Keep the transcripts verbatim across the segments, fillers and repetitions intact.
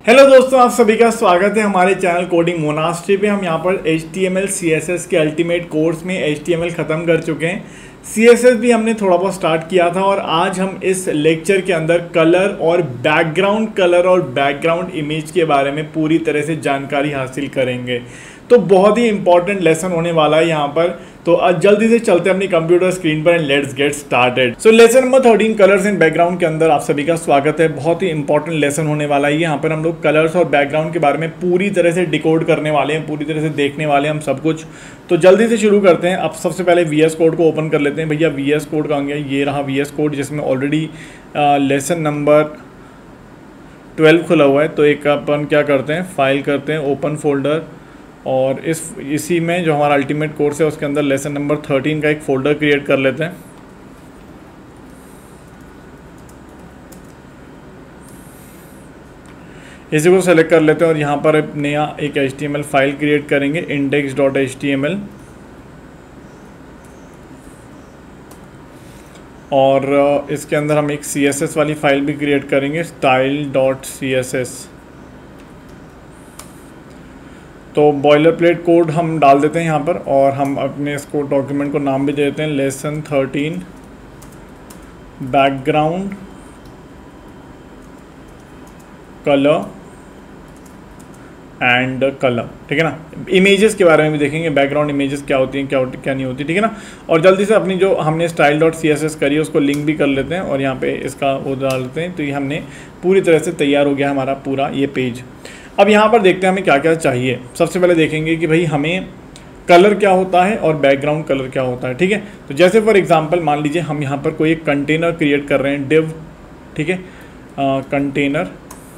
Hello दोस्तों, आप सभी का स्वागत है हमारे चैनल कोडिंग मोनास्ट्री पे। हम यहाँ पर H T M L C S S के अल्टीमेट कोर्स में एच टी एम एल ख़त्म कर चुके हैं। सी एस एस भी हमने थोड़ा बहुत स्टार्ट किया था और आज हम इस लेक्चर के अंदर कलर और बैकग्राउंड कलर और बैकग्राउंड इमेज के बारे में पूरी तरह से जानकारी हासिल करेंगे। तो बहुत ही इंपॉर्टेंट लेसन होने वाला है यहाँ पर। तो आज जल्दी से चलते हैं अपनी कंप्यूटर स्क्रीन पर and let's get started. So lesson number thirteen colours and background के अंदर आप सभी का स्वागत है। बहुत ही इंपॉर्टेंट लेसन होने वाला है। यहाँ पर हम लोग कलर्स और बैकग्राउंड के बारे में पूरी तरह से डिकोड करने वाले हैं, पूरी तरह से देखने वाले हैं हम सब कुछ। तो जल्दी से शुरू करते हैं। अब सबसे पहले वी एस कोड को ओपन कर लेते हैं। भैया वी एस कोड कहाँ गया? ये रहा वी एस कोड, जिसमें ऑलरेडी लेसन नंबर ट्वेल्व खुला हुआ है। तो एक अपन क्या करते हैं, फाइल करते हैं ओपन फोल्डर, और इस इसी में जो हमारा अल्टीमेट कोर्स है उसके अंदर लेसन नंबर थर्टीन का एक फ़ोल्डर क्रिएट कर लेते हैं। इसी को सेलेक्ट कर लेते हैं और यहाँ पर एक नया एक H T M L file create करेंगे, index dot H T M L. और इसके अंदर हम एक सी एस एस वाली फाइल भी क्रिएट करेंगे, style dot C S S. तो बॉयलर प्लेट कोड हम डाल देते हैं यहाँ पर, और हम अपने इसको डॉक्यूमेंट को नाम भी दे देते हैं lesson thirteen background colour and colour. ठीक है ना। इमेजेस के बारे में भी देखेंगे, बैकग्राउंड इमेजेस क्या होती हैं, क्या होती क्या नहीं होती। ठीक है ना। और जल्दी से अपनी जो हमने style dot C S S करी है उसको लिंक भी कर लेते हैं और यहाँ पे इसका वो डाल देते हैं। तो ये हमने पूरी तरह से तैयार हो गया हमारा पूरा ये पेज। अब यहाँ पर देखते हैं हमें क्या क्या चाहिए। सबसे पहले देखेंगे कि भाई हमें कलर क्या होता है और बैकग्राउंड कलर क्या होता है। ठीक है। तो जैसे फॉर एग्जांपल मान लीजिए हम यहाँ पर कोई एक कंटेनर क्रिएट कर रहे हैं, डिव। ठीक है, कंटेनर।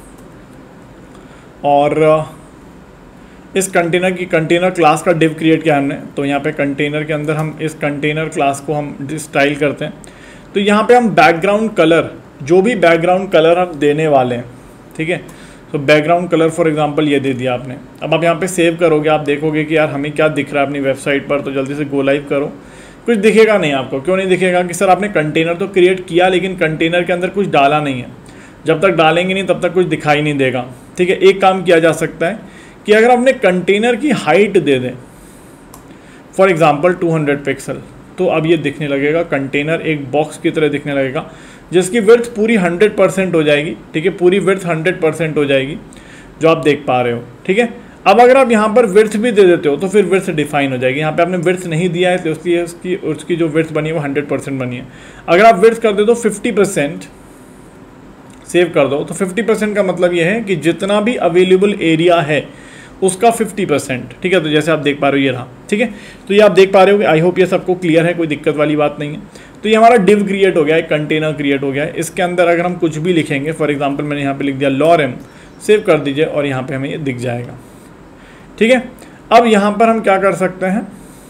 और आ, इस कंटेनर की कंटेनर क्लास का डिव क्रिएट किया हमने। तो यहाँ पे कंटेनर के अंदर हम इस कंटेनर क्लास को हम स्टाइल करते हैं। तो यहाँ पे हम बैकग्राउंड कलर, जो भी बैकग्राउंड कलर हम देने वाले हैं, ठीक है। तो बैकग्राउंड कलर फॉर एग्जांपल ये दे दिया आपने। अब आप यहाँ पे सेव करोगे, आप देखोगे कि यार हमें क्या दिख रहा है अपनी वेबसाइट पर। तो जल्दी से गो लाइव करो। कुछ दिखेगा नहीं आपको। क्यों नहीं दिखेगा? कि सर आपने कंटेनर तो क्रिएट किया लेकिन कंटेनर के अंदर कुछ डाला नहीं है। जब तक डालेंगे नहीं तब तक कुछ दिखाई नहीं देगा। ठीक है। एक काम किया जा सकता है कि अगर आपने कंटेनर की हाइट दे दें for example two hundred pixel, तो अब ये दिखने लगेगा, कंटेनर एक बॉक्स की तरह दिखने लगेगा जिसकी विड्थ पूरी हंड्रेड परसेंट हो जाएगी। ठीक है, पूरी विड्थ हंड्रेड परसेंट हो जाएगी जो आप देख पा रहे हो। ठीक है। अब अगर आप यहाँ पर विड्थ भी दे देते हो तो फिर विड्थ डिफाइन हो जाएगी। यहाँ पे आपने विड्थ नहीं दिया है तो उसकी उसकी उसकी जो विड्थ बनी है वो हंड्रेड परसेंट बनी है। अगर आप विड्थ कर दे तो फिफ्टी परसेंट सेव कर दो, तो फिफ्टी परसेंट का मतलब ये है कि जितना भी अवेलेबल एरिया है उसका फिफ्टी परसेंट। ठीक है। तो जैसे आप देख पा रहे हो ये रहा। ठीक है। तो ये आप देख पा रहे हो। आई होप ये सबको क्लियर है, कोई दिक्कत वाली बात नहीं है। तो ये हमारा डिव क्रिएट हो गया है, कंटेनर क्रिएट हो गया है। इसके अंदर अगर हम कुछ भी लिखेंगे, फॉर एग्जांपल मैंने यहाँ पे लिख दिया लॉरेम, सेव कर दीजिए और यहाँ पे हमें ये दिख जाएगा। ठीक है। अब यहाँ पर हम क्या कर सकते हैं,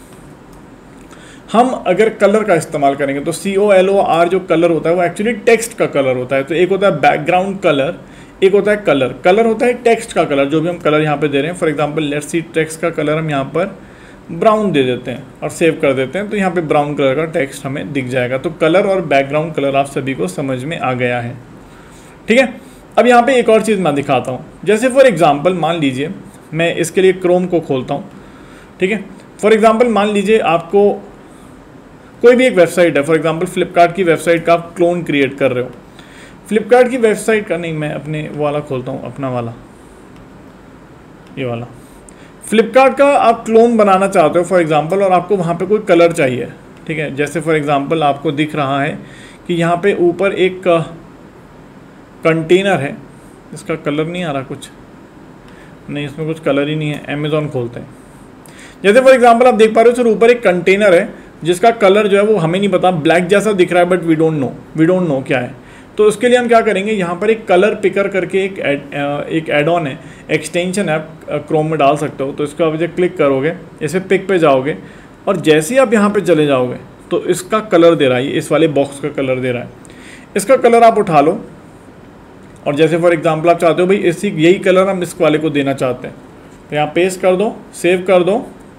हम अगर कलर का इस्तेमाल करेंगे तो C O L O R जो कलर होता है वो एक्चुअली टेक्स्ट का कलर होता है। तो एक होता है बैकग्राउंड कलर, एक होता है कलर। कलर होता है टेक्स्ट का कलर, जो भी हम कलर यहाँ पे दे रहे हैं। For example let's see, text का कलर हम यहाँ पर ब्राउन दे देते हैं और सेव कर देते हैं। तो यहाँ पे ब्राउन कलर का टेक्स्ट हमें दिख जाएगा। तो कलर और बैकग्राउंड कलर आप सभी को समझ में आ गया है। ठीक है। अब यहाँ पे एक और चीज़ मैं दिखाता हूँ। जैसे फॉर एग्जांपल मान लीजिए मैं इसके लिए क्रोम को खोलता हूँ। ठीक है। फॉर एग्जांपल मान लीजिए आपको कोई भी एक वेबसाइट है, फॉर एग्जांपल फ्लिपकार्ट की वेबसाइट का आप क्लोन क्रिएट कर रहे हो। फ्लिपकार्ट की वेबसाइट का नहीं, मैं अपने वाला खोलता हूँ, अपना वाला, ये वाला। फ्लिपकार्ट का आप क्लोन बनाना चाहते हो फॉर एग्जांपल, और आपको वहाँ पे कोई कलर चाहिए। ठीक है। जैसे फॉर एग्जांपल आपको दिख रहा है कि यहाँ पे ऊपर एक कंटेनर है, इसका कलर नहीं आ रहा, कुछ नहीं, इसमें कुछ कलर ही नहीं है। अमेज़ॉन खोलते हैं। जैसे फॉर एग्जांपल आप देख पा रहे हो सर ऊपर एक कंटेनर है जिसका कलर जो है वो हमें नहीं पता, ब्लैक जैसा दिख रहा है, but we don't know we don't know क्या है। तो उसके लिए हम क्या करेंगे, यहाँ पर एक कलर पिकर करके एक एड, एक एड ऑन है, एक्सटेंशन है, आप क्रोम में डाल सकते हो। तो इसको आप जब क्लिक करोगे, इसे पिक पे जाओगे और जैसे ही आप यहाँ पे चले जाओगे तो इसका कलर दे रहा है, इस वाले बॉक्स का कलर दे रहा है। इसका कलर आप उठा लो और जैसे फॉर एग्जांपल आप चाहते हो भाई इसी यही कलर हम इस वाले को देना चाहते हैं, तो यहाँ पेस्ट कर दो, सेव कर दो।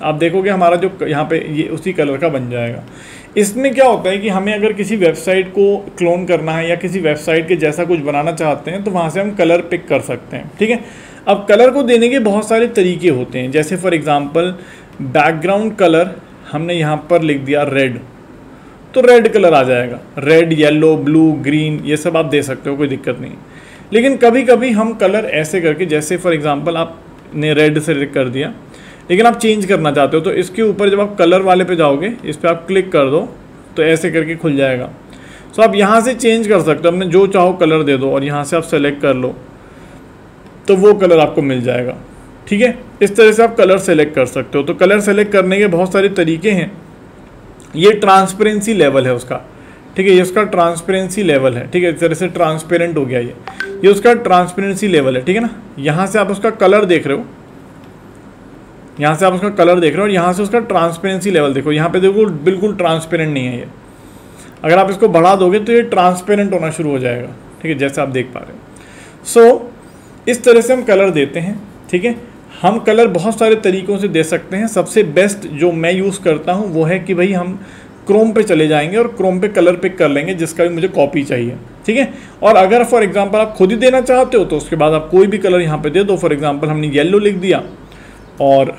आप देखोगे हमारा जो यहाँ पे ये उसी कलर का बन जाएगा। इसमें क्या होता है कि हमें अगर किसी वेबसाइट को क्लोन करना है या किसी वेबसाइट के जैसा कुछ बनाना चाहते हैं तो वहाँ से हम कलर पिक कर सकते हैं, ठीक है। अब कलर को देने के बहुत सारे तरीके होते हैं, जैसे फॉर एग्जांपल बैकग्राउंड कलर हमने यहाँ पर लिख दिया रेड, तो रेड कलर आ जाएगा। रेड, येलो, ब्लू, ग्रीन ये सब आप दे सकते हो, कोई दिक्कत नहीं। लेकिन कभी कभी हम कलर ऐसे करके, जैसे फॉर एग्जांपल आपने रेड से कर दिया लेकिन आप चेंज करना चाहते हो, तो इसके ऊपर जब आप कलर वाले पे जाओगे इस पर आप क्लिक कर दो तो ऐसे करके खुल जाएगा। सो आप यहाँ से चेंज कर सकते हो, अपने जो चाहो कलर दे दो और यहाँ से आप सेलेक्ट कर लो तो वो कलर आपको मिल जाएगा, ठीक है। इस तरह से आप कलर सेलेक्ट कर सकते हो। तो कलर सेलेक्ट करने के बहुत सारे तरीके हैं। ये ट्रांसपेरेंसी लेवल है उसका, ठीक है, ये उसका ट्रांसपेरेंसी लेवल है, ठीक है। इस तरह से ट्रांसपेरेंट हो गया ये ये उसका ट्रांसपेरेंसी लेवल है, ठीक है ना। यहाँ से आप उसका कलर देख रहे हो, यहाँ से आप उसका कलर देख रहे हो और यहाँ से उसका ट्रांसपेरेंसी लेवल देखो। यहाँ पे देखो बिल्कुल ट्रांसपेरेंट नहीं है ये। अगर आप इसको बढ़ा दोगे तो ये ट्रांसपेरेंट होना शुरू हो जाएगा, ठीक है, जैसे आप देख पा रहे हो। सो so, इस तरह से हम कलर देते हैं, ठीक है। हम कलर बहुत सारे तरीक़ों से दे सकते हैं। सबसे बेस्ट जो मैं यूज़ करता हूँ वो है कि भाई हम क्रोम पे चले जाएंगे और क्रोम पे कलर पिक कर लेंगे जिसका भी मुझे कॉपी चाहिए, ठीक है। और अगर फॉर एग्जांपल आप खुद ही देना चाहते हो तो उसके बाद आप कोई भी कलर यहाँ पे दे दो। फॉर एग्जांपल हमने येलो लिख दिया और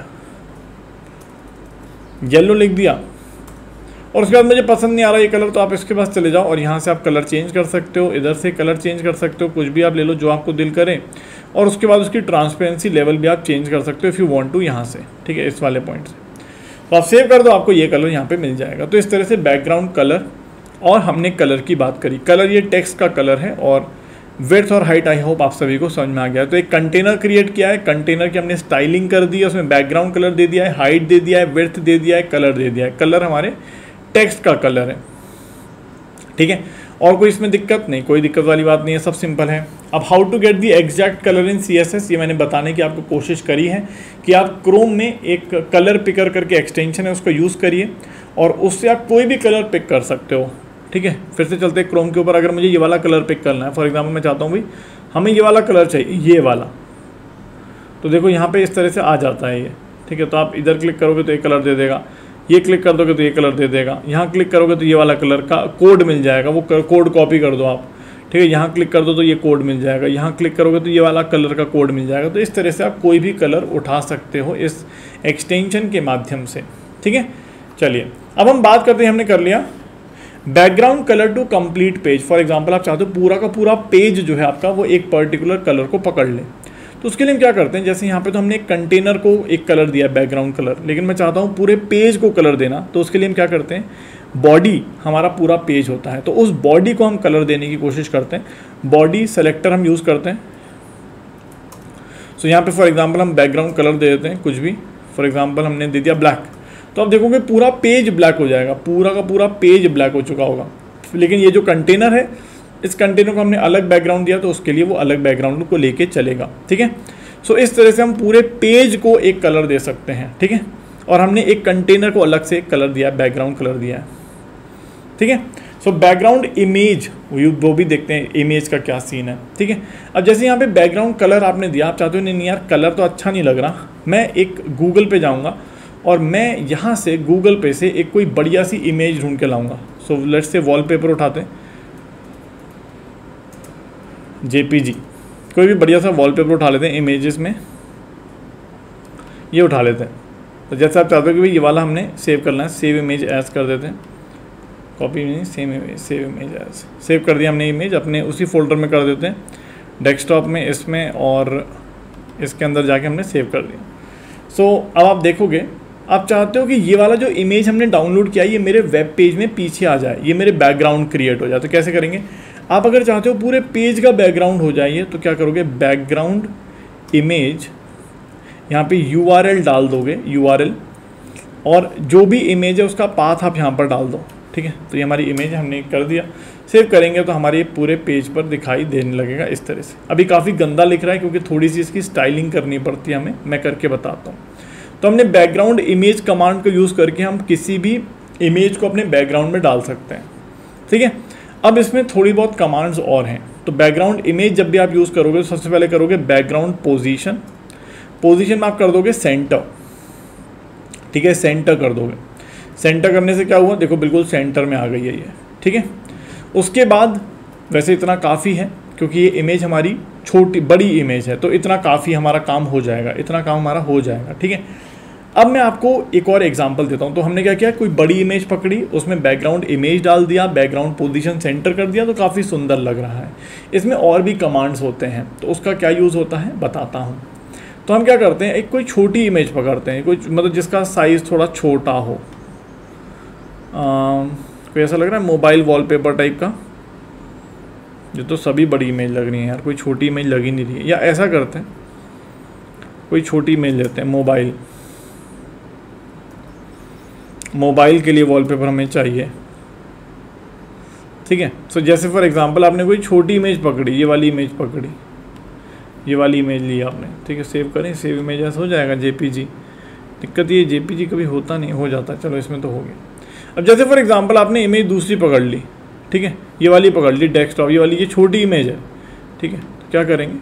येलो लिख दिया और उसके बाद मुझे पसंद नहीं आ रहा ये कलर, तो आप इसके पास चले जाओ और यहाँ से आप कलर चेंज कर सकते हो, इधर से कलर चेंज कर सकते हो, कुछ भी आप ले लो जो आपको दिल करे। और उसके बाद उसकी ट्रांसपेरेंसी लेवल भी आप चेंज कर सकते हो इफ़ यू वांट टू, यहाँ से, ठीक है, इस वाले पॉइंट से। तो आप सेव कर दो, आपको ये कलर यहाँ पे मिल जाएगा। तो इस तरह से बैकग्राउंड कलर, और हमने कलर की बात करी। कलर ये टेक्स्ट का कलर है और विड्थ और हाइट आई होप आप सभी को समझ में आ गया। तो एक कंटेनर क्रिएट किया है, कंटेनर की हमने स्टाइलिंग कर दी है, उसमें बैकग्राउंड कलर दे दिया है, हाइट दे दिया है, विड्थ दे दिया है, कलर दे दिया है। कलर हमारे टेक्स्ट का कलर है, ठीक है। और कोई इसमें दिक्कत नहीं, कोई दिक्कत वाली बात नहीं है, सब सिंपल है। अब how to get the exact colour in C S S, ये मैंने बताने की आपको कोशिश करी है कि आप क्रोम में एक कलर पिकर करके एक्सटेंशन है उसको यूज़ करिए और उससे आप कोई भी कलर पिक कर सकते हो, ठीक है। फिर से चलते क्रोम के ऊपर। अगर मुझे ये वाला कलर पिक करना है, फॉर एग्जांपल मैं चाहता हूँ भाई हमें ये वाला कलर चाहिए, ये वाला, तो देखो यहाँ पे इस तरह से आ जाता है ये, ठीक है। तो आप इधर क्लिक करोगे तो ये कलर दे देगा, ये क्लिक कर दोगे तो ये कलर दे देगा, यहाँ क्लिक करोगे तो ये वाला कलर का कोड मिल जाएगा, वो कोड कॉपी कर दो आप, ठीक है। यहाँ क्लिक कर दो तो ये कोड मिल जाएगा, यहाँ क्लिक करोगे तो ये वाला कलर का कोड मिल जाएगा। तो इस तरह से आप कोई भी कलर उठा सकते हो इस एक्सटेंशन के माध्यम से, ठीक है। चलिए अब हम बात करते हैं, हमने कर लिया background colour to complete page. For example आप चाहते हो पूरा का पूरा पेज जो है आपका वो एक पर्टिकुलर कलर को पकड़ ले, तो उसके लिए हम क्या करते हैं, जैसे यहाँ पे तो हमने एक कंटेनर को एक कलर दिया बैकग्राउंड कलर, लेकिन मैं चाहता हूँ पूरे पेज को कलर देना, तो उसके लिए हम क्या करते हैं, बॉडी हमारा पूरा पेज होता है तो उस बॉडी को हम कलर देने की कोशिश करते हैं। बॉडी सेलेक्टर हम यूज़ करते हैं। सो यहाँ पे फॉर एग्जांपल हम बैकग्राउंड कलर दे देते हैं कुछ भी, फॉर एग्जांपल हमने दे दिया ब्लैक, तो आप देखोगे पूरा पेज ब्लैक हो जाएगा, पूरा का पूरा पेज ब्लैक हो चुका होगा। लेकिन ये जो कंटेनर है, इस कंटेनर को हमने अलग बैकग्राउंड दिया तो उसके लिए वो अलग बैकग्राउंड को लेके चलेगा, ठीक है। सो इस तरह से हम पूरे पेज को एक कलर दे सकते हैं, ठीक है। और हमने एक कंटेनर को अलग से एक कलर दिया है, बैकग्राउंड कलर दिया है, ठीक है। सो बैकग्राउंड इमेज वो भी देखते हैं इमेज का क्या सीन है, ठीक है। अब जैसे यहाँ पे बैकग्राउंड कलर आपने दिया, आप चाहते हो नहीं यार कलर तो अच्छा नहीं लग रहा, मैं एक गूगल पे जाऊँगा और मैं यहाँ से गूगल पे से एक कोई बढ़िया सी इमेज ढूंढ के लाऊंगा। सो लेट्स से वॉलपेपर उठाते हैं, जेपीजी, कोई भी बढ़िया सा वॉलपेपर उठा लेते हैं इमेजेस में, ये उठा लेते हैं। तो जैसे आप चाहते हो कि भाई ये वाला हमने सेव करना है, सेव इमेज एज कर देते हैं, कॉपी नहीं same image, save image as, save कर दिया हमने इमेज, अपने उसी फोल्डर में कर देते हैं, डेस्कटॉप में, इसमें, और इसके अंदर जाके हमने सेव कर दिया। सो so, अब आप देखोगे, आप चाहते हो कि ये वाला जो इमेज हमने डाउनलोड किया ये मेरे वेब पेज में पीछे आ जाए, ये मेरे बैकग्राउंड क्रिएट हो जाए। तो कैसे करेंगे, आप अगर चाहते हो पूरे पेज का बैकग्राउंड हो जाए तो क्या करोगे, बैकग्राउंड इमेज, यहाँ पे यू आर एल डाल दोगे, यू आर एल, और जो भी इमेज है उसका पाथ आप यहाँ पर डाल दो, ठीक है। तो ये हमारी इमेज हमने कर दिया, सेव करेंगे तो हमारे पूरे पेज पर दिखाई देने लगेगा इस तरह से। अभी काफ़ी गंदा लिख रहा है क्योंकि थोड़ी सी इसकी स्टाइलिंग करनी पड़ती है हमें, मैं करके बताता हूँ। तो हमने बैकग्राउंड इमेज कमांड को यूज़ करके हम किसी भी इमेज को अपने बैकग्राउंड में डाल सकते हैं, ठीक है। अब इसमें थोड़ी बहुत कमांड्स और हैं। तो बैकग्राउंड इमेज जब भी आप यूज़ करोगे तो सबसे पहले करोगे बैकग्राउंड पोजीशन, पोजीशन में आप कर दोगे सेंटर, ठीक है, सेंटर कर दोगे। सेंटर करने से क्या हुआ, देखो बिल्कुल सेंटर में आ गई है ये, ठीक है। उसके बाद वैसे इतना काफ़ी है क्योंकि ये इमेज हमारी छोटी बड़ी इमेज है, तो इतना काफ़ी हमारा काम हो जाएगा, इतना काम हमारा हो जाएगा, ठीक है। अब मैं आपको एक और एग्जांपल देता हूँ। तो हमने क्या किया, कोई बड़ी इमेज पकड़ी, उसमें बैकग्राउंड इमेज डाल दिया, बैकग्राउंड पोजीशन सेंटर कर दिया, तो काफ़ी सुंदर लग रहा है। इसमें और भी कमांड्स होते हैं, तो उसका क्या यूज़ होता है बताता हूँ। तो हम क्या करते हैं, एक कोई छोटी इमेज पकड़ते हैं, कोई मतलब जिसका साइज़ थोड़ा छोटा हो, आ, कोई ऐसा लग रहा है मोबाइल वॉलपेपर टाइप का, ये तो सभी बड़ी इमेज लग रही है यार, कोई छोटी इमेज लग ही नहीं रही है। या ऐसा करते हैं, कोई छोटी इमेज लेते हैं, मोबाइल मोबाइल के लिए वॉलपेपर हमें चाहिए, ठीक है। सो so, जैसे फॉर एग्जांपल आपने कोई छोटी इमेज पकड़ी, ये वाली इमेज पकड़ी, ये वाली इमेज ली आपने, ठीक है। सेव करें, सेव इमेज ऐसा हो जाएगा जेपीजी। दिक्कत ये जेपीजी कभी होता नहीं, हो जाता, चलो इसमें तो हो गया। अब जैसे फॉर एग्जांपल आपने इमेज दूसरी पकड़ ली, ठीक है, ये वाली पकड़ ली डेस्कटॉप, ये वाली ये छोटी इमेज है, ठीक है। तो क्या करेंगे,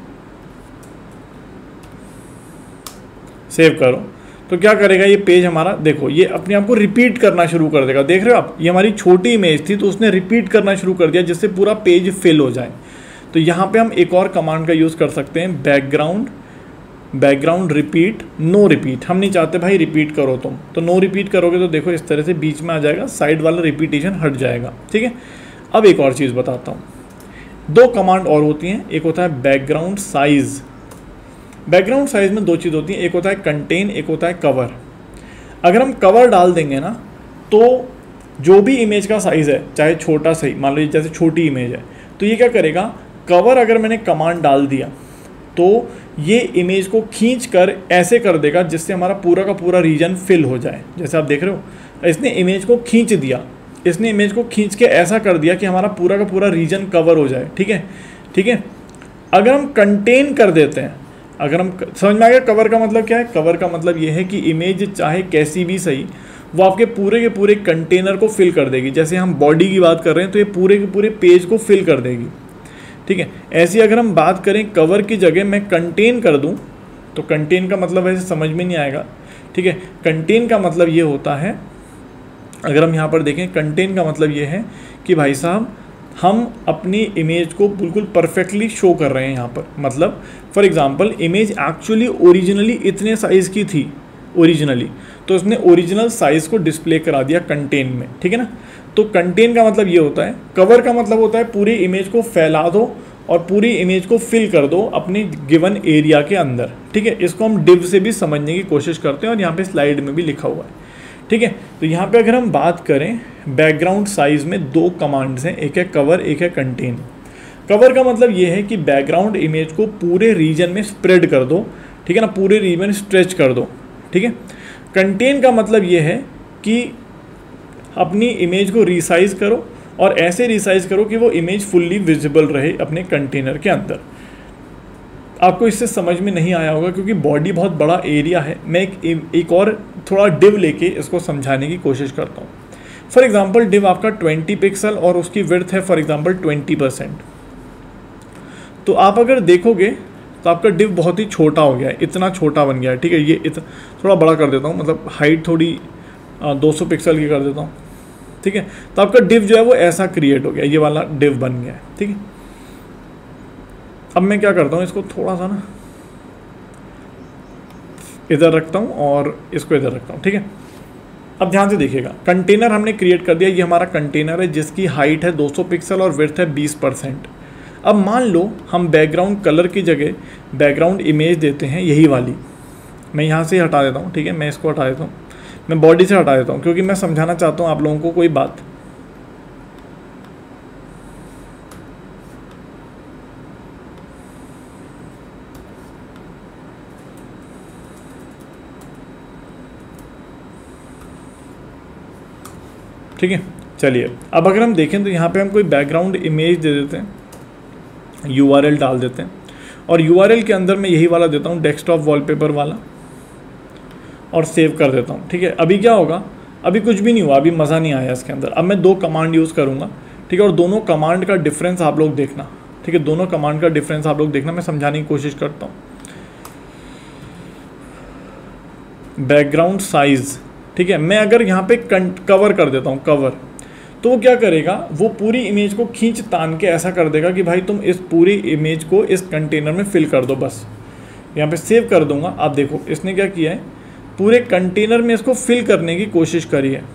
सेव करो, तो क्या करेगा ये पेज हमारा, देखो ये अपने आप को रिपीट करना शुरू कर देगा। देख रहे हो आप, ये हमारी छोटी इमेज थी तो उसने रिपीट करना शुरू कर दिया जिससे पूरा पेज फिल हो जाए। तो यहाँ पे हम एक और कमांड का यूज़ कर सकते हैं, background background repeat no repeat. हम नहीं चाहते भाई रिपीट करो तुम, तो नो रिपीट करोगे तो देखो इस तरह से बीच में आ जाएगा, साइड वाला रिपीटेशन हट जाएगा, ठीक है। अब एक और चीज़ बताता हूँ, दो कमांड और होती हैं, एक होता है बैकग्राउंड साइज़। बैकग्राउंड साइज में दो चीज़ होती हैं, एक होता है कंटेन, एक होता है कवर। अगर हम कवर डाल देंगे ना, तो जो भी इमेज का साइज़ है, चाहे छोटा सही, मान लीजिए जैसे छोटी इमेज है, तो ये क्या करेगा, कवर अगर मैंने कमांड डाल दिया तो ये इमेज को खींच कर ऐसे कर देगा जिससे हमारा पूरा का पूरा रीजन फिल हो जाए। जैसे आप देख रहे हो, इसने इमेज को खींच दिया, इसने इमेज को खींच के ऐसा कर दिया कि हमारा पूरा का पूरा रीजन कवर हो जाए, ठीक है, ठीक है। अगर हम कंटेन कर देते हैं, अगर हम, समझ में आ गया कवर का मतलब क्या है। कवर का मतलब ये है कि इमेज चाहे कैसी भी सही, वो आपके पूरे के पूरे कंटेनर को फिल कर देगी। जैसे हम बॉडी की बात कर रहे हैं तो ये पूरे के पूरे पेज को फिल कर देगी, ठीक है। ऐसी अगर हम बात करें कवर की जगह मैं कंटेन कर दूं, तो कंटेन का मतलब ऐसे समझ में नहीं आएगा, ठीक है। कंटेन का मतलब ये होता है, अगर हम यहाँ पर देखें, कंटेन का मतलब ये है कि भाई साहब हम अपनी इमेज को बिल्कुल परफेक्टली शो कर रहे हैं यहाँ पर। मतलब for example image actually originally इतने साइज़ की थी ओरिजिनली, तो उसने ओरिजिनल साइज़ को डिस्प्ले करा दिया कंटेन में, ठीक है ना। तो कंटेन का मतलब ये होता है। कवर का मतलब होता है पूरी इमेज को फैला दो और पूरी इमेज को फिल कर दो अपने गिवन एरिया के अंदर, ठीक है। इसको हम डिव से भी समझने की कोशिश करते हैं और यहाँ पे स्लाइड में भी लिखा हुआ है, ठीक है। तो यहाँ पे अगर हम बात करें बैकग्राउंड साइज में दो कमांड्स हैं, एक है कवर, एक है कंटेन। कवर का मतलब ये है कि बैकग्राउंड इमेज को पूरे रीजन में स्प्रेड कर दो, ठीक है ना, पूरे रीजन में स्ट्रेच कर दो, ठीक है। कंटेन का मतलब ये है कि अपनी इमेज को रिसाइज करो और ऐसे रिसाइज करो कि वो इमेज फुल्ली विजिबल रहे अपने कंटेनर के अंदर। आपको इससे समझ में नहीं आया होगा क्योंकि बॉडी बहुत बड़ा एरिया है। मैं एक, एक और थोड़ा डिव लेके इसको समझाने की कोशिश करता हूँ। फॉर एग्जांपल डिव आपका ट्वेंटी पिक्सल और उसकी विड्थ है फॉर एग्जांपल ट्वेंटी परसेंट। तो आप अगर देखोगे तो आपका डिव बहुत ही छोटा हो गया है, इतना छोटा बन गया है, ठीक है। ये इतना थोड़ा बड़ा कर देता हूँ, मतलब हाइट थोड़ी दो सौ पिक्सल की कर देता हूँ, ठीक है। तो आपका डिव जो है वो ऐसा क्रिएट हो गया, ये वाला डिव बन गया है, ठीक है। अब मैं क्या करता हूँ, इसको थोड़ा सा ना इधर रखता हूँ और इसको इधर रखता हूँ, ठीक है। अब ध्यान से देखिएगा, कंटेनर हमने क्रिएट कर दिया, ये हमारा कंटेनर है जिसकी हाइट है दो सौ पिक्सल और विड्थ है बीस परसेंट। अब मान लो हम बैकग्राउंड कलर की जगह बैकग्राउंड इमेज देते हैं यही वाली, मैं यहाँ से हटा देता हूँ, ठीक है। मैं इसको हटा देता हूँ, मैं बॉडी से हटा देता हूँ क्योंकि मैं समझाना चाहता हूँ आप लोगों को कोई बात। ठीक है, चलिए अब अगर हम देखें तो यहाँ पे हम कोई बैकग्राउंड इमेज दे देते हैं, यूआरएल डाल देते हैं और यूआरएल के अंदर मैं यही वाला देता हूँ डेस्कटॉप वॉलपेपर वाला और सेव कर देता हूँ, ठीक है। अभी क्या होगा, अभी कुछ भी नहीं हुआ, अभी मज़ा नहीं आया इसके अंदर। अब मैं दो कमांड यूज़ करूँगा, ठीक है, और दोनों कमांड का डिफरेंस आप लोग देखना, ठीक है। दोनों कमांड का डिफरेंस आप लोग देखना, मैं समझाने की कोशिश करता हूँ। बैकग्राउंड साइज ठीक है। मैं अगर यहाँ पे कवर कर देता हूँ कवर, तो वो क्या करेगा, वो पूरी इमेज को खींच तान के ऐसा कर देगा कि भाई तुम इस पूरी इमेज को इस कंटेनर में फिल कर दो। बस यहाँ पे सेव कर दूंगा। आप देखो इसने क्या किया है, पूरे कंटेनर में इसको फिल करने की कोशिश करी है,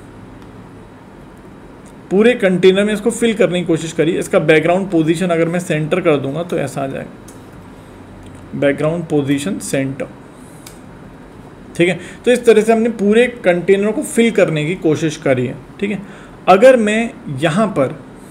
पूरे कंटेनर में इसको फिल करने की कोशिश करी। इसका बैकग्राउंड पोजीशन अगर मैं सेंटर कर दूंगा तो ऐसा आ जाएगा, बैकग्राउंड पोजीशन सेंटर, ठीक है। तो इस तरह से हमने पूरे कंटेनर को फिल करने की कोशिश करी है, ठीक है। अगर मैं यहाँ पर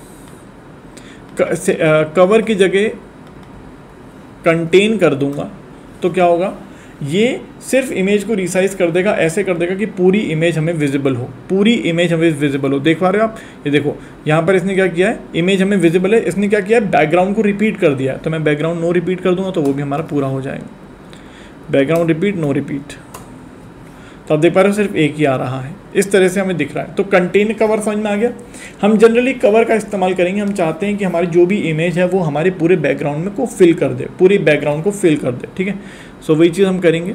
कवर की जगह कंटेन कर दूंगा तो क्या होगा, ये सिर्फ इमेज को रिसाइज कर देगा, ऐसे कर देगा कि पूरी इमेज हमें विजिबल हो, पूरी इमेज हमें विजिबल हो। देख पा रहे हो आप, ये देखो यहाँ पर इसने क्या किया है, इमेज हमें विजिबल है, इसने क्या किया है, बैकग्राउंड को रिपीट कर दिया है। तो मैं बैकग्राउंड नो रिपीट कर दूंगा तो वो भी हमारा पूरा हो जाएगा, बैकग्राउंड रिपीट नो रिपीट। तो आप देख पा रहे हो सिर्फ एक ही आ रहा है, इस तरह से हमें दिख रहा है। तो कंटेन कवर समझ में आ गया। हम जनरली कवर का इस्तेमाल करेंगे, हम चाहते हैं कि हमारी जो भी इमेज है वो हमारे पूरे बैकग्राउंड में को फिल कर दे, पूरी बैकग्राउंड को फिल कर दे, ठीक है। सो वही चीज़ हम करेंगे।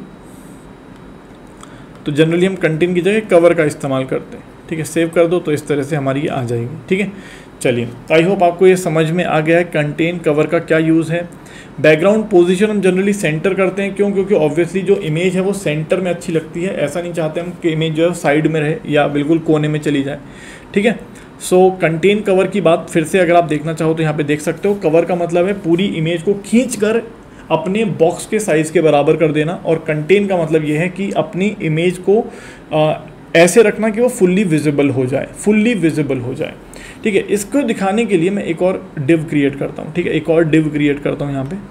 तो जनरली हम कंटेन की जगह कवर का इस्तेमाल करते हैं, ठीक है। सेव कर दो तो इस तरह से हमारी ये आ जाएगी, ठीक है। चलिए, तो आई होप आपको ये समझ में आ गया है कंटेन कवर का क्या यूज़ है। बैकग्राउंड पोजीशन हम जनरली सेंटर करते हैं, क्यों, क्योंकि ऑब्वियसली जो इमेज है वो सेंटर में अच्छी लगती है। ऐसा नहीं चाहते हम कि इमेज जो है साइड में रहे या बिल्कुल कोने में चली जाए, ठीक है। सो कंटेन कवर की बात फिर से अगर आप देखना चाहो तो यहाँ पे देख सकते हो। कवर का मतलब है पूरी इमेज को खींच कर अपने बॉक्स के साइज़ के बराबर कर देना, और कंटेन का मतलब ये है कि अपनी इमेज को आ, ऐसे रखना कि वो फुल्ली विजिबल हो जाए, फुल्ली विजिबल हो जाए, ठीक है। इसको दिखाने के लिए मैं एक और डिव क्रिएट करता हूँ, ठीक है। एक और डिव क्रिएट करता हूँ यहाँ पे,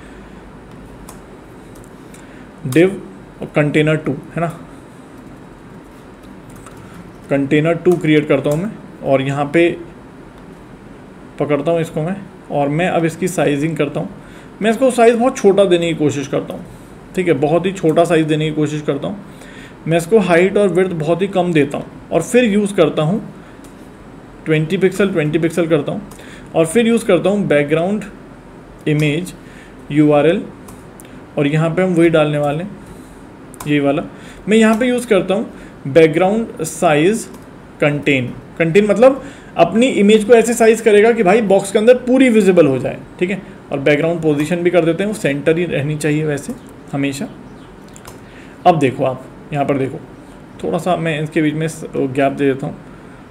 डिव कंटेनर टू है ना, कंटेनर टू क्रिएट करता हूँ मैं, और यहाँ पे पकड़ता हूँ इसको मैं, और मैं अब इसकी साइजिंग करता हूँ। मैं इसको साइज़ बहुत छोटा देने की कोशिश करता हूँ, ठीक है, बहुत ही छोटा साइज़ देने की कोशिश करता हूँ। मैं इसको हाइट और विड्थ बहुत ही कम देता हूँ, और फिर यूज़ करता हूँ ट्वेंटी पिक्सल ट्वेंटी पिक्सल करता हूँ, और फिर यूज़ करता हूँ background image U R L, और यहाँ पे हम वही डालने वाले हैं, ये वाला। मैं यहाँ पे यूज़ करता हूँ बैकग्राउंड साइज़ कंटेन। कंटेन मतलब अपनी इमेज को ऐसे साइज़ करेगा कि भाई बॉक्स के अंदर पूरी विजिबल हो जाए, ठीक है। और बैकग्राउंड पोजीशन भी कर देते हैं, वो सेंटर ही रहनी चाहिए वैसे हमेशा। अब देखो आप यहाँ पर देखो, थोड़ा सा मैं इसके बीच में गैप दे देता हूँ,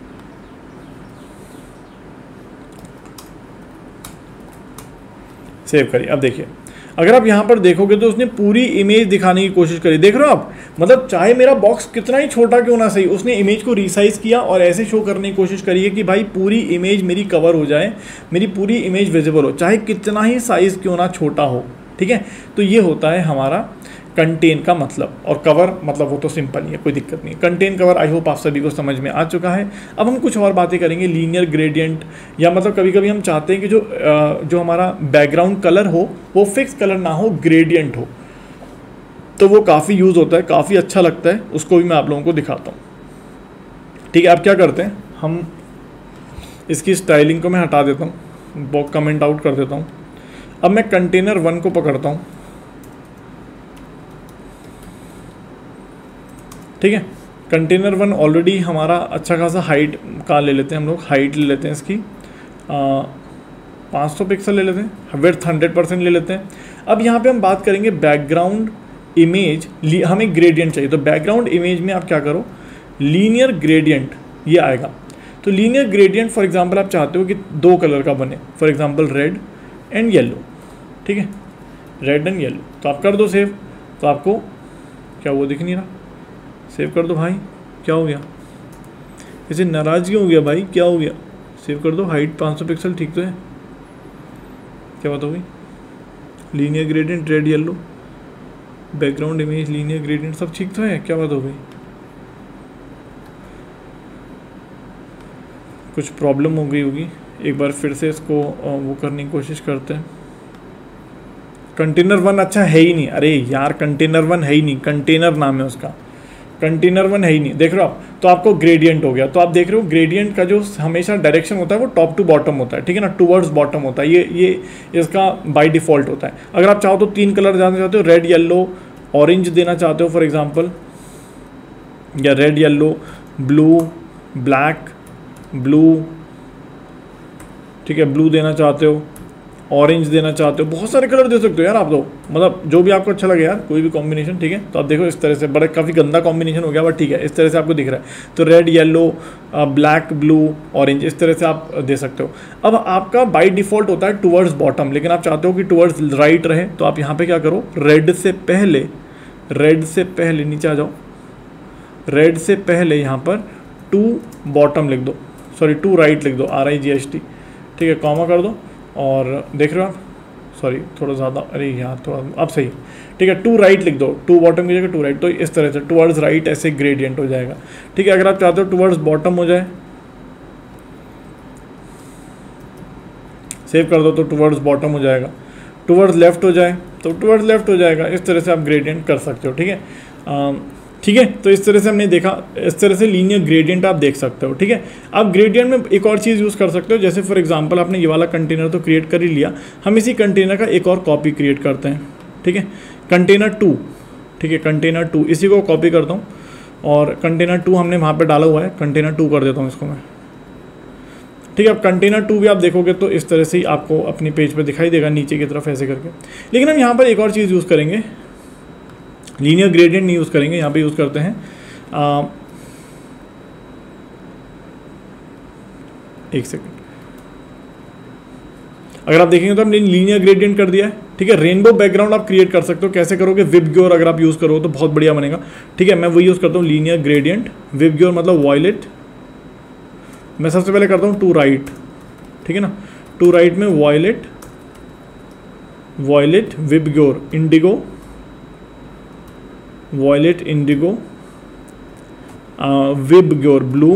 सेव करिए। अब देखिए, अगर आप यहाँ पर देखोगे तो उसने पूरी इमेज दिखाने की कोशिश करी, देख रहे हो आप, मतलब चाहे मेरा बॉक्स कितना ही छोटा क्यों ना सही, उसने इमेज को रिसाइज किया और ऐसे शो करने की कोशिश करी है कि भाई पूरी इमेज मेरी कवर हो जाए, मेरी पूरी इमेज विजिबल हो, चाहे कितना ही साइज़ क्यों ना छोटा हो, ठीक है। तो ये होता है हमारा कंटेन का मतलब, और कवर मतलब वो तो सिंपल ही है, कोई दिक्कत नहीं। कंटेन कवर आई होप आप सभी को समझ में आ चुका है। अब हम कुछ और बातें करेंगे, लीनियर ग्रेडियंट, या मतलब कभी कभी हम चाहते हैं कि जो जो हमारा बैकग्राउंड कलर हो वो फिक्स कलर ना हो, ग्रेडियंट हो, तो वो काफ़ी यूज़ होता है, काफ़ी अच्छा लगता है, उसको भी मैं आप लोगों को दिखाता हूँ, ठीक है। अब क्या करते हैं, हम इसकी स्टाइलिंग को मैं हटा देता हूँ, बॉक्स कमेंट आउट कर देता हूँ। अब मैं कंटेनर वन को पकड़ता हूँ, ठीक है। कंटेनर वन ऑलरेडी हमारा अच्छा खासा हाइट का ले लेते हैं हम लोग, हाइट ले लेते हैं इसकी पाँच सौ पिक्सल ले लेते हैं, विड्थ हंड्रेड परसेंट ले लेते हैं। अब यहाँ पे हम बात करेंगे बैकग्राउंड इमेज, हमें ग्रेडियंट चाहिए, तो बैकग्राउंड इमेज में आप क्या करो, लीनियर ग्रेडियंट ये आएगा। तो लीनियर ग्रेडियंट फॉर एग्जांपल आप चाहते हो कि दो कलर का बने, for example red and yellow, ठीक है, रेड एंड येलो, तो आप कर दो सेव। तो आपको क्या वो दिख नहीं रहा, सेव कर दो भाई, क्या हो गया, इसे नाराज़गी हो गया भाई, क्या हो गया, सेव कर दो, हाइट पाँच सौ पिक्सल ठीक तो है, क्या बात हो गई, linear gradient red yellow, background image linear gradient सब ठीक तो है, क्या बात हो गई, कुछ प्रॉब्लम हो गई होगी। एक बार फिर से इसको वो करने की कोशिश करते हैं। कंटेनर वन अच्छा है ही नहीं, अरे यार कंटेनर वन है ही नहीं, कंटेनर नाम है उसका, कंटेनर वन है ही नहीं, देख रहे हो आप। तो आपको ग्रेडियंट हो गया, तो आप देख रहे हो ग्रेडियंट का जो हमेशा डायरेक्शन होता है वो टॉप टू बॉटम होता है, ठीक है ना, टूवर्ड्स बॉटम होता है, ये ये इसका बाय डिफ़ॉल्ट होता है। अगर आप चाहो तो तीन कलर जाना चाहते हो, रेड येलो ऑरेंज देना चाहते हो फॉर एग्जांपल, या red yellow blue black blue, ठीक है, ब्लू देना चाहते हो, ऑरेंज देना चाहते हो, बहुत सारे कलर दे सकते हो यार आप तो, मतलब जो भी आपको अच्छा लगे यार, कोई भी कॉम्बिनेशन, ठीक है। तो आप देखो इस तरह से, बड़ा काफ़ी गंदा कॉम्बिनेशन हो गया बट ठीक है, इस तरह से आपको दिख रहा है। तो red yellow black blue orange, इस तरह से आप दे सकते हो। अब आपका बाय डिफ़ॉल्ट होता है टुवर्ड्स बॉटम, लेकिन आप चाहते हो कि टुवर्ड्स राइट रहे, तो आप यहाँ पे क्या करो, रेड से पहले, रेड से पहले नीचे आ जाओ, रेड से पहले यहाँ पर टू बॉटम लिख दो, सॉरी टू राइट लिख दो, R I G H T, ठीक है, कॉमा कर दो। और देख रहे हो आप, सॉरी थोड़ा ज़्यादा, अरे यार थोड़ा, अब सही, ठीक है, टू राइट लिख दो, टू बॉटम की जगह टू राइट, तो इस तरह से टुवर्ड्स राइट ऐसे ग्रेडियंट हो जाएगा, ठीक है। अगर आप चाहते हो टुवर्ड्स बॉटम हो जाए, सेव कर दो तो टुवर्ड्स बॉटम हो जाएगा, टुवर्ड्स लेफ्ट हो जाए तो टुवर्ड्स लेफ्ट हो जाएगा, इस तरह से आप ग्रेडियंट कर सकते हो, ठीक है, ठीक है। तो इस तरह से हमने देखा, इस तरह से लीनियर ग्रेडियंट आप देख सकते हो, ठीक है। आप ग्रेडियंट में एक और चीज़ यूज़ कर सकते हो, जैसे फॉर एग्जांपल आपने ये वाला कंटेनर तो क्रिएट कर ही लिया, हम इसी कंटेनर का एक और कॉपी क्रिएट करते हैं, ठीक है, कंटेनर टू, ठीक है, कंटेनर टू, इसी को कॉपी करता हूँ और कंटेनर टू हमने वहाँ पर डाला हुआ है, कंटेनर टू कर देता हूँ इसको मैं, ठीक है। अब कंटेनर टू भी आप देखोगे तो इस तरह से ही आपको अपने पेज पे दिखाई देगा नीचे की तरफ ऐसे करके। लेकिन हम यहाँ पर एक और चीज़ यूज़ करेंगे, लीनियर ग्रेडियंट नहीं यूज़ करेंगे, यहाँ पे यूज़ करते हैं आ, एक सेकंड, अगर आप देखेंगे तो हमने लीनियर ग्रेडियंट कर दिया है, ठीक है। रेनबो बैकग्राउंड आप क्रिएट कर सकते हो, कैसे करोगे, विबग्योर अगर आप यूज़ करो तो बहुत बढ़िया बनेगा, ठीक है। मैं वही यूज़ करता हूँ, लीनियर ग्रेडियंट विबग्योर मतलब वॉयलेट, मैं सबसे पहले करता हूँ टू राइट, ठीक है ना, टू राइट में violet, violet VIBGYOR indigo, violet indigo VIBGYOR blue,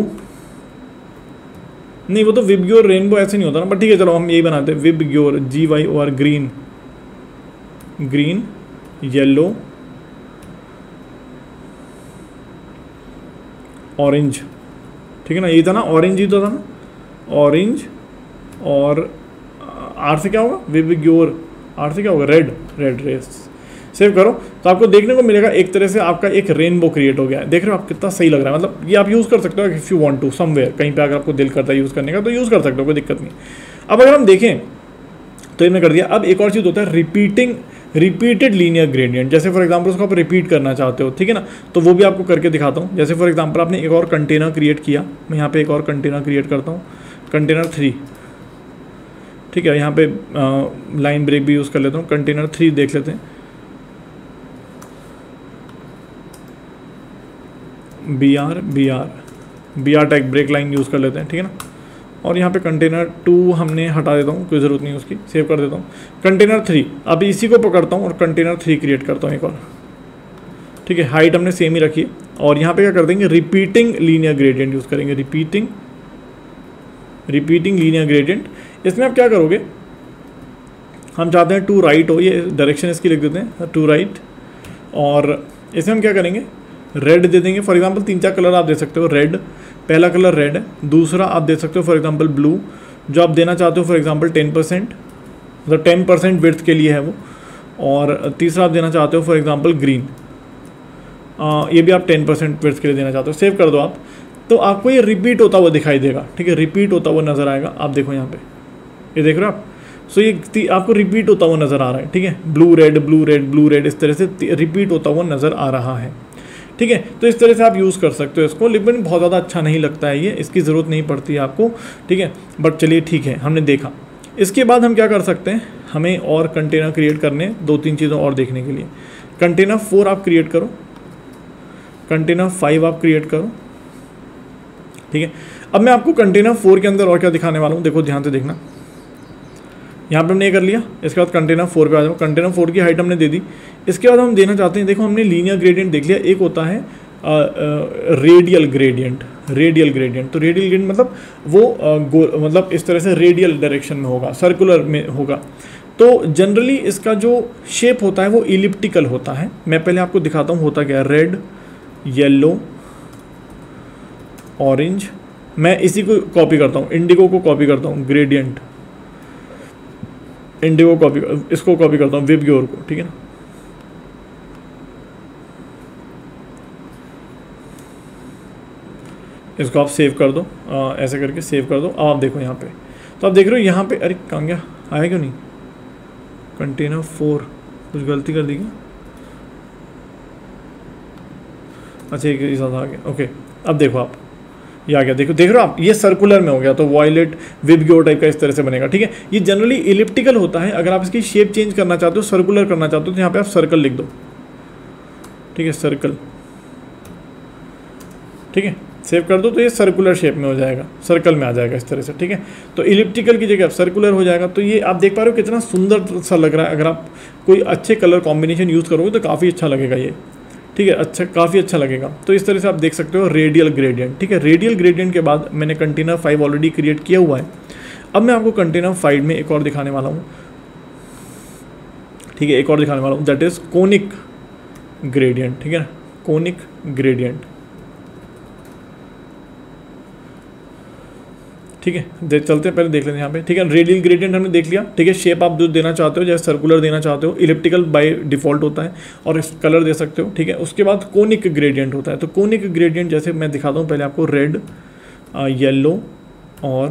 नहीं वो तो विबग्योर रेनबो ऐसे नहीं होता ना, बट ठीक है चलो हम यही बनाते हैं, VIBGYOR G Y O R green, green yellow orange, ठीक है ना, यही था ना, ऑरेंज ही तो था ना, ऑरेंज, और आर से क्या होगा, विबग्योर, आर से क्या होगा, रेड, रेड रेस, सेव करो तो आपको देखने को मिलेगा एक तरह से आपका एक रेनबो क्रिएट हो गया है। देख रहे हो आप कितना सही लग रहा है, मतलब ये आप यूज़ कर सकते हो if you want to somewhere, कहीं पे अगर आपको दिल करता है यूज़ करने का तो यूज़ कर सकते हो, कोई दिक्कत नहीं। अब अगर हम देखें तो इन्हें कर दिया। अब एक और चीज़ होता है रिपीटिंग, रिपीटेड लीनियर ग्रेडियंट, जैसे फॉर एग्जांपल उसको आप रिपीट करना चाहते हो, ठीक है ना, तो वो भी आपको करके दिखाता हूँ। जैसे फॉर एग्जांपल आपने एक और कंटेनर क्रिएट किया, मैं यहाँ पे एक और कंटेनर क्रिएट करता हूँ, कंटेनर थ्री, ठीक है, यहाँ पे लाइन ब्रेक भी यूज़ कर लेता हूँ, कंटेनर थ्री देख लेते हैं, B R B R B R tag break line use कर लेते हैं, ठीक है ना। और यहाँ पे कंटेनर टू हमने हटा देता हूँ, कोई ज़रूरत नहीं है उसकी, सेव कर देता हूँ। कंटेनर थ्री, अब इसी को पकड़ता हूँ और कंटेनर थ्री क्रिएट करता हूँ एक और, ठीक है, हाइट हमने सेम ही रखी है। और यहाँ पे क्या कर देंगे, रिपीटिंग लीनियर ग्रेडियंट यूज़ करेंगे, रिपीटिंग रिपीटिंग लीनियर ग्रेडियंट। इसमें आप क्या करोगे, हम चाहते हैं टू राइट हो, ये डायरेक्शन इसकी लिख देते हैं टू राइट, और इसमें हम क्या करेंगे, रेड दे देंगे। फॉर एग्जांपल तीन चार कलर आप दे सकते हो, रेड, पहला कलर रेड है, दूसरा आप दे सकते हो फॉर एग्जांपल ब्लू, जो आप देना चाहते हो फॉर एग्जांपल टेन परसेंट, मतलब टेन परसेंट विड्थ के लिए है वो, और तीसरा आप देना चाहते हो फॉर एग्जांपल ग्रीन, ये भी आप टेन परसेंट विड्थ के लिए देना चाहते हो, सेव कर दो आप, तो आपको ये रिपीट होता हुआ दिखाई देगा, ठीक है, रिपीट होता हुआ नज़र आएगा। आप देखो यहाँ पे, ये देख रहे हो आप, सो ये आपको रिपीट होता हुआ नज़र आ रहा है, ठीक है, blue red blue red blue red, इस तरह से रिपीट होता हुआ नज़र आ रहा है, ठीक है। तो इस तरह से आप यूज़ कर सकते हो इसको, लेकिन बहुत ज़्यादा अच्छा नहीं लगता है ये, इसकी ज़रूरत नहीं पड़ती है आपको, ठीक है, बट चलिए ठीक है, हमने देखा। इसके बाद हम क्या कर सकते हैं, हमें और कंटेनर क्रिएट करने, दो तीन चीज़ों और देखने के लिए। कंटेनर फोर आप क्रिएट करो, कंटेनर फाइव आप क्रिएट करो, ठीक है। अब मैं आपको कंटेनर फोर के अंदर और क्या दिखाने वाला हूँ, देखो ध्यान से देखना। यहाँ पे हमने ये कर लिया, इसके बाद कंटेनर फोर पे आ जाओ, कंटेनर फोर की हाइट हमने दे दी। इसके बाद हम देना चाहते हैं, देखो हमने लीनियर ग्रेडियंट देख लिया, एक होता है रेडियल ग्रेडियंट, रेडियल ग्रेडियंट, तो रेडियल ग्रेडियंट मतलब वो आ, मतलब इस तरह से रेडियल डायरेक्शन में होगा, सर्कुलर में होगा। तो जनरली इसका जो शेप होता है वो इलिप्टिकल होता है। मैं पहले आपको दिखाता हूँ होता क्या है, रेड येलो ऑरेंज, मैं इसी को कॉपी करता हूँ, इंडिगो को कॉपी करता हूँ, ग्रेडियंट इंडिगो कॉपी, इसको कॉपी करता हूँ विबग्योर को, ठीक है ना। इसको आप सेव कर दो, आ, ऐसे करके सेव कर दो। अब आप देखो यहाँ पे, तो आप देख रहे हो यहाँ पे, अरे कहाँ गया, आया क्यों नहीं, कंटेनर फोर, कुछ गलती कर दी क्या? अच्छा एक साथ आ गया, ओके। अब देखो आप, ये आ गया, देखो देख रहे हो आप, ये सर्कुलर में हो गया, तो वॉयलेट विबग्योर टाइप का इस तरह से बनेगा, ठीक है। ये जनरली इलिप्टिकल होता है, अगर आप इसकी शेप चेंज करना चाहते हो, सर्कुलर करना चाहते हो, तो यहाँ पे आप सर्कल लिख दो, ठीक है, सर्कल, ठीक है, सेव कर दो, तो ये सर्कुलर शेप में हो जाएगा, सर्कल में आ जाएगा इस तरह से, ठीक है। तो इलिप्टिकल की जगह अब सर्कुलर हो जाएगा। तो ये आप देख पा रहे हो कितना सुंदर सा लग रहा है। अगर आप कोई अच्छे कलर कॉम्बिनेशन यूज़ करोगे तो काफ़ी अच्छा लगेगा ये, ठीक है, अच्छा, काफ़ी अच्छा लगेगा। तो इस तरह से आप देख सकते हो रेडियल ग्रेडियंट, ठीक है। रेडियल ग्रेडियंट के बाद मैंने कंटेनर फाइव ऑलरेडी क्रिएट किया हुआ है। अब मैं आपको कंटेनर फाइव में एक और दिखाने वाला हूँ, ठीक है, एक और दिखाने वाला हूँ, दैट इज़ कोनिक ग्रेडियंट, ठीक है, कोनिक ग्रेडियंट, ठीक है। देख चलते हैं, पहले देख लेते हैं यहाँ पे, ठीक है। रेडियल ग्रेडियंट हमने देख लिया, ठीक है। शेप आप जो देना चाहते हो, जैसे सर्कुलर देना चाहते हो, इलिप्टिकल बाय डिफ़ॉल्ट होता है, और इस कलर दे सकते हो, ठीक है। उसके बाद कोनिक ग्रेडियंट होता है। तो कोनिक ग्रेडियंट जैसे मैं दिखाता हूँ पहले आपको, रेड, येलो और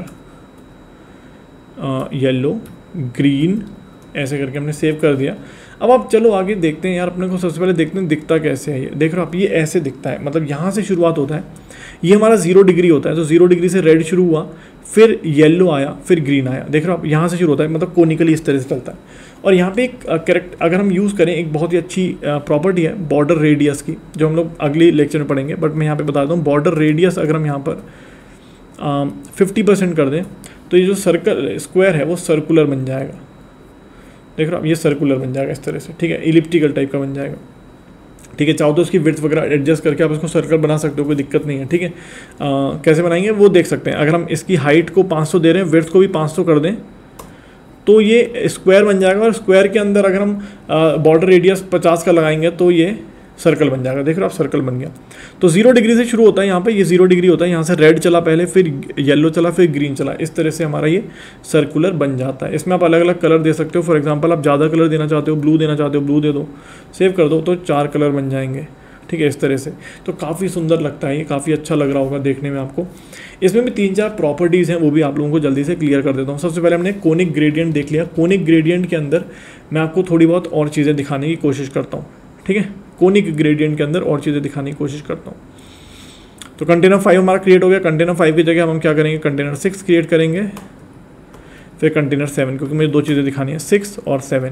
येलो, ग्रीन, ऐसे करके हमने सेव कर दिया। अब आप चलो आगे देखते हैं यार, अपने को सबसे पहले देखते हैं दिखता कैसे है ये। देख रहे हो आप, ये ऐसे दिखता है, मतलब यहाँ से शुरुआत होता है, ये हमारा जीरो डिग्री होता है। तो जीरो डिग्री से रेड शुरू हुआ, फिर येलो आया, फिर ग्रीन आया। देख रहे हो आप, यहाँ से शुरू होता है, मतलब कोनिकली इस तरह से चलता है। और यहाँ पे एक करेक्ट अगर हम यूज़ करें, एक बहुत ही अच्छी प्रॉपर्टी है बॉर्डर रेडियस की, जो हम लोग अगले लेक्चर में पढ़ेंगे, बट मैं यहाँ पे बता दूँ, बॉर्डर रेडियस अगर हम यहाँ पर फिफ्टी परसेंट कर दें, तो ये जो सर्कल स्क्वायर है वो सर्कुलर बन जाएगा। देख रहे हो, ये सर्कुलर बन जाएगा इस तरह से, ठीक है, इलिप्टिकल टाइप का बन जाएगा, ठीक है। चाहो तो उसकी विड्थ वगैरह एडजस्ट करके आप इसको सर्कल बना सकते हो, कोई दिक्कत नहीं है, ठीक है। कैसे बनाएंगे वो देख सकते हैं। अगर हम इसकी हाइट को पाँच सौ दे रहे हैं, विड्थ को भी पाँच सौ कर दें, तो ये स्क्वायर बन जाएगा। और स्क्वायर के अंदर अगर हम बॉर्डर रेडियस पचास का लगाएंगे तो ये सर्कल बन जाएगा। देख रहे हो आप, सर्कल बन गया। तो जीरो डिग्री से शुरू होता है यहाँ पे, ये जीरो डिग्री होता है, यहाँ से रेड चला पहले, फिर येलो चला, फिर ग्रीन चला, इस तरह से हमारा ये सर्कुलर बन जाता है। इसमें आप अलग अलग कलर दे सकते हो। फॉर एग्जांपल आप ज़्यादा कलर देना चाहते हो, ब्लू देना चाहते हो, ब्लू दे दो, सेव कर दो, तो चार कलर बन जाएंगे, ठीक है, इस तरह से। तो काफ़ी सुंदर लगता है ये, काफ़ी अच्छा लग रहा होगा देखने में आपको। इसमें भी तीन चार प्रॉपर्टीज़ हैं, वो भी आप लोगों को जल्दी से क्लियर कर देता हूँ। सबसे पहले हमने कोनिक ग्रेडियंट देख लिया। कोनिक ग्रेडियंट के अंदर मैं आपको थोड़ी बहुत और चीज़ें दिखाने की कोशिश करता हूँ, ठीक है। कोनिक ग्रेडियंट के अंदर और चीज़ें दिखाने की कोशिश करता हूँ। तो कंटेनर फाइव हमारा क्रिएट हो गया। कंटेनर फाइव की जगह हम क्या करेंगे, कंटेनर सिक्स क्रिएट करेंगे, फिर कंटेनर सेवन, क्योंकि मुझे दो चीज़ें दिखानी है, सिक्स और सेवन।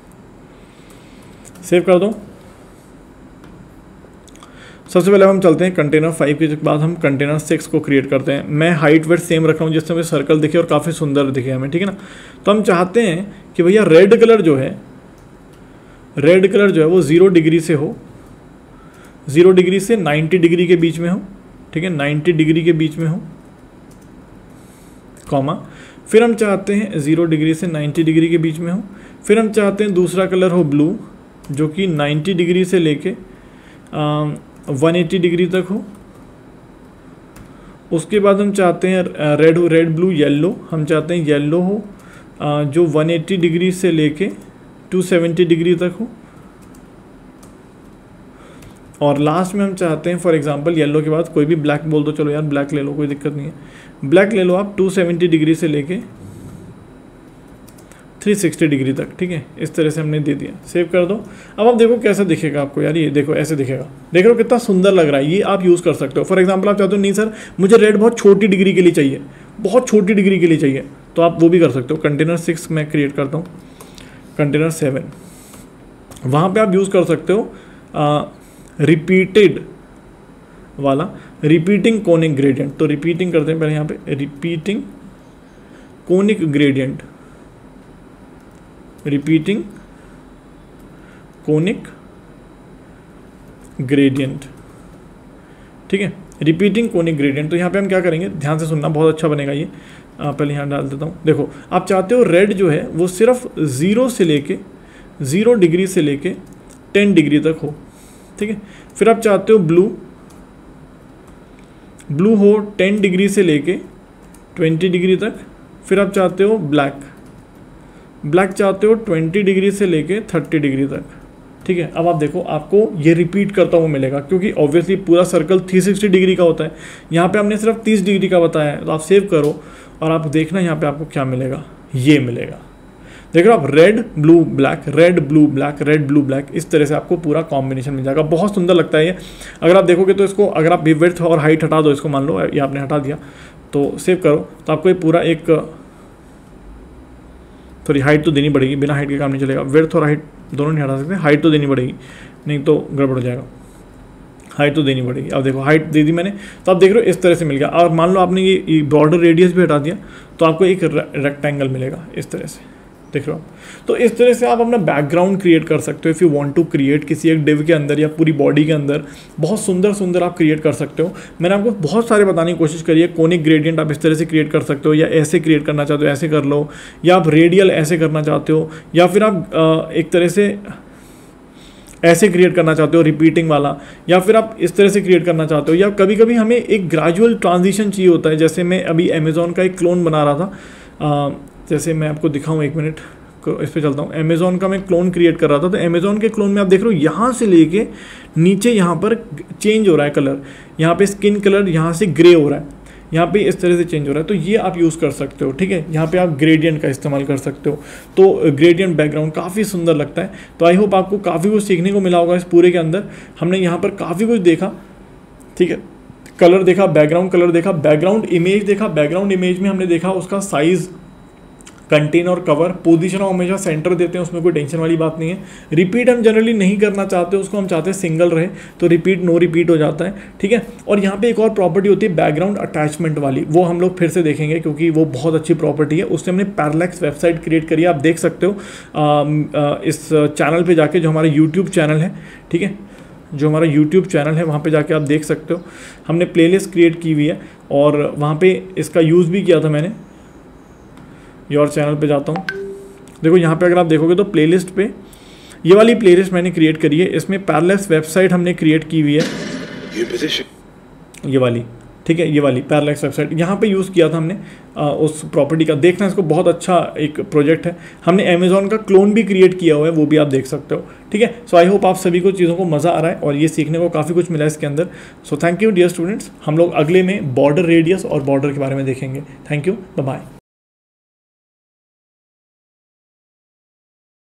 सेव कर दो। सबसे पहले हम चलते हैं कंटेनर फाइव के बाद हम कंटेनर सिक्स को क्रिएट करते हैं। मैं हाइट वेट सेम रख रहा हूँ, जिससे मुझे सर्कल दिखे और काफ़ी सुंदर दिखे हमें, ठीक है ना। तो हम चाहते हैं कि भैया रेड कलर जो है, रेड कलर जो है वो ज़ीरो डिग्री से हो, ज़ीरो डिग्री से नाइन्टी डिग्री के बीच में हो, ठीक है, नाइन्टी डिग्री के बीच में हो, कॉमा। फिर हम चाहते हैं ज़ीरो डिग्री से नाइन्टी डिग्री के बीच में हो। फिर हम चाहते हैं दूसरा कलर हो ब्लू, जो कि नाइन्टी डिग्री से लेके वन एटी डिग्री तक हो। उसके बाद हम चाहते हैं रेड हो, रेड ब्लू येलो, हम चाहते हैं येलो हो आ, जो वन एटी डिग्री से लेके टू सेवेंटी डिग्री तक हो। और लास्ट में हम चाहते हैं फॉर एग्जांपल येलो के बाद कोई भी ब्लैक बोल दो, चलो यार ब्लैक ले लो, कोई दिक्कत नहीं है, ब्लैक ले लो आप टू सेवेंटी डिग्री से लेके थ्री सिक्सटी डिग्री तक, ठीक है। इस तरह से हमने दे दिया, सेव कर दो। अब आप देखो कैसा दिखेगा आपको यार, ये देखो ऐसे दिखेगा, देख रहे हो कितना सुंदर लग रहा है। ये आप यूज़ कर सकते हो। फॉर एग्जांपल आप चाहते हो नहीं सर मुझे रेड बहुत छोटी डिग्री के लिए चाहिए, बहुत छोटी डिग्री के लिए चाहिए, तो आप वो भी कर सकते हो। कंटेनर सिक्स मैं क्रिएट करता हूँ, कंटेनर सेवन, वहाँ पर आप यूज़ कर सकते हो रिपीटेड वाला, रिपीटिंग कोनिक ग्रेडियंट। तो रिपीटिंग करते हैं पहले यहाँ पे, repeating conic gradient, repeating conic gradient, ठीक है, रिपीटिंग कोनिक ग्रेडियंट। तो यहाँ पे हम क्या करेंगे, ध्यान से सुनना, बहुत अच्छा बनेगा ये। आ, पहले यहाँ डाल देता हूँ। देखो आप चाहते हो रेड जो है वो सिर्फ ज़ीरो से लेके ज़ीरो डिग्री से लेके टेन डिग्री तक हो, ठीक है। फिर आप चाहते हो ब्लू, ब्लू हो टेन डिग्री से लेके ट्वेंटी डिग्री तक। फिर आप चाहते हो ब्लैक, ब्लैक चाहते हो ट्वेंटी डिग्री से लेके थर्टी डिग्री तक, ठीक है। अब आप देखो आपको ये रिपीट करता हुआ मिलेगा, क्योंकि ऑब्वियसली पूरा सर्कल थ्री सिक्सटी डिग्री का होता है, यहाँ पे हमने सिर्फ तीस डिग्री का बताया है। तो आप सेव करो और आप देखना यहाँ पे आपको क्या मिलेगा, ये मिलेगा। देख रहे हो आप, red blue black, red blue black, red blue black, इस तरह से आपको पूरा कॉम्बिनेशन मिल जाएगा। बहुत सुंदर लगता है ये। अगर आप देखोगे तो इसको, अगर आप विड्थ और हाइट हटा दो, इसको मान लो ये आपने हटा दिया, तो सेव करो तो आपको ये पूरा एक, सॉरी हाइट तो देनी पड़ेगी, बिना हाइट के काम नहीं चलेगा। विड्थ और हाइट दोनों नहीं हटा सकते, हाइट तो देनी पड़ेगी, नहीं तो गड़बड़ हो जाएगा। हाइट तो देनी पड़ेगी। अब देखो हाइट दे दी मैंने, तो आप देख रहे हो इस तरह से मिल गया। और मान लो आपने ये बॉर्डर रेडियस भी हटा दिया, तो आपको एक रेक्टेंगल मिलेगा इस तरह से, देख रहे हो। तो इस तरह से आप अपना बैकग्राउंड क्रिएट कर सकते हो। If you want to create किसी एक डिव के अंदर या पूरी बॉडी के अंदर, बहुत सुंदर सुंदर आप क्रिएट कर सकते हो। मैंने आपको बहुत सारे बताने की कोशिश करी है। कोनिक ग्रेडियंट आप इस तरह से क्रिएट कर सकते हो, या ऐसे क्रिएट करना चाहते हो ऐसे कर लो, या आप रेडियल ऐसे करना चाहते हो, या फिर आप एक तरह से ऐसे क्रिएट करना चाहते हो रिपीटिंग वाला, या फिर आप इस तरह से क्रिएट करना चाहते हो। या कभी कभी हमें एक ग्रेजुअल ट्रांजिशन चाहिए होता है। जैसे मैं अभी अमेज़ॉन का एक क्लोन बना रहा था, जैसे मैं आपको दिखाऊं, एक मिनट इस पे चलता हूँ। अमेज़ॉन का मैं क्लोन क्रिएट कर रहा था, तो अमेज़ॉन के क्लोन में आप देख रहे हो यहाँ से लेके नीचे यहाँ पर चेंज हो रहा है कलर, यहाँ पे स्किन कलर यहाँ से ग्रे हो रहा है, यहाँ पे इस तरह से चेंज हो रहा है। तो ये आप यूज़ कर सकते हो, ठीक है। यहाँ पे आप ग्रेडियंट का इस्तेमाल कर सकते हो, तो ग्रेडियंट बैकग्राउंड काफ़ी सुंदर लगता है। तो आई होप आपको काफ़ी कुछ सीखने को मिला होगा इस पूरे के अंदर। हमने यहाँ पर काफ़ी कुछ देखा, ठीक है। कलर देखा, बैकग्राउंड कलर देखा, बैकग्राउंड इमेज देखा। बैकग्राउंड इमेज में हमने देखा उसका साइज़, कंटेन और कवर, पोजीशन हम हमेशा सेंटर देते हैं, उसमें कोई टेंशन वाली बात नहीं है। रिपीट हम जनरली नहीं करना चाहते, उसको हम चाहते हैं सिंगल रहे, तो रिपीट नो रिपीट हो जाता है, ठीक है। और यहाँ पे एक और प्रॉपर्टी होती है बैकग्राउंड अटैचमेंट वाली, वो हम लोग फिर से देखेंगे क्योंकि वो बहुत अच्छी प्रॉपर्टी है। उससे हमने पैरालैक्स वेबसाइट क्रिएट करी है, आप देख सकते हो आ, आ, इस चैनल पर जाके, जो हमारा यूट्यूब चैनल है, ठीक है, जो हमारा यूट्यूब चैनल है वहाँ पे जाके आप देख सकते हो। हमने प्लेलिस्ट क्रिएट की हुई है और वहाँ पे इसका यूज़ भी किया था मैंने। योर चैनल पे जाता हूँ, देखो यहाँ पे अगर आप देखोगे तो प्लेलिस्ट पे ये वाली प्लेलिस्ट मैंने क्रिएट करी है। इसमें पैरालैक्स वेबसाइट हमने क्रिएट की हुई है, ये वाली, ठीक है, ये वाली पैरालैक्स वेबसाइट यहाँ पे यूज़ किया था हमने आ, उस प्रॉपर्टी का। देखना इसको, बहुत अच्छा एक प्रोजेक्ट है। हमने अमेज़ॉन का क्लोन भी क्रिएट किया हुआ है, वो भी आप देख सकते हो, ठीक है। सो आई होप आप सभी को चीज़ों को मज़ा आ रहा है और ये सीखने को काफ़ी कुछ मिला है इसके अंदर। So thank you dear students. हम लोग अगले में बॉर्डर रेडियस और बॉर्डर के बारे में देखेंगे। Thank you, bye bye.